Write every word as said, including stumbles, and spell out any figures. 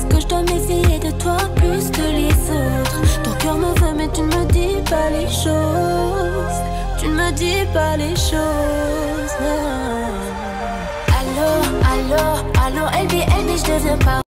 que je dois méfier de toi plus que les autres. Ton cœur me veut mais tu ne me dis pas les choses. Tu ne me dis pas les choses. Allô, allô, allô, L B, L B, je deviens pas.